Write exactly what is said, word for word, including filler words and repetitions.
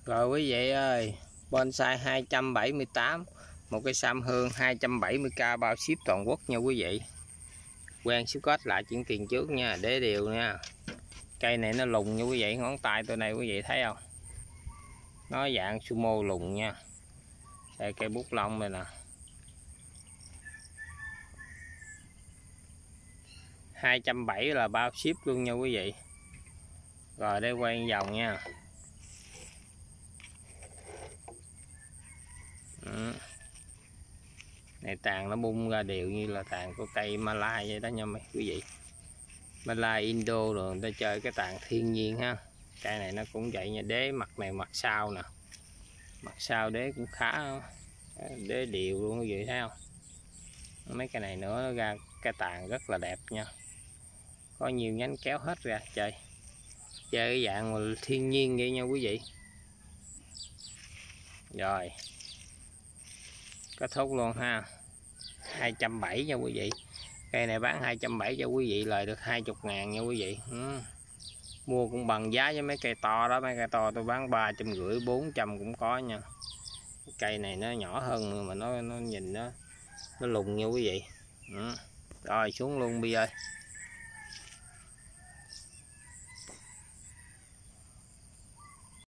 Rồi quý vị ơi, bonsai hai trăm bảy mươi tám, một cây sam hương hai trăm bảy mươi k bao ship toàn quốc nha quý vị. Quen số kết lại chuyển tiền trước nha, để đều nha. Cây này nó lùng nha quý vị, ngón tay tôi này quý vị thấy không? Nó dạng sumo lùng nha. Đây cây bút lông này nè. hai trăm bảy mươi là bao ship luôn nha quý vị. Rồi đây quay vòng nha. Ừ. Này tàn nó bung ra đều như là tàn của cây Malai vậy đó nha mấy quý vị. Malai Indo rồi người ta chơi cái tàn thiên nhiên ha. Cây này nó cũng vậy nha, đế mặt này mặt sau nè. Mặt sau đế cũng khá, đế đều luôn quý vị thấy không? Mấy cái này nữa nó ra cái tàn rất là đẹp nha. Có nhiều nhánh kéo hết ra chơi. Chơi cái dạng mà thiên nhiên vậy nha quý vị. Rồi. Kết thúc luôn ha. hai trăm bảy mươi nha quý vị. Cây này bán hai trăm bảy mươi cho quý vị, lời được hai mươi ngàn nha quý vị. Ừ. Mua cũng bằng giá với mấy cây to đó, mấy cây to tôi bán ba trăm rưỡi bốn trăm cũng có nha. Cây này nó nhỏ hơn mà nó nó nhìn nó nó lùng nha quý vị. Ừ. Rồi xuống luôn bây giờ.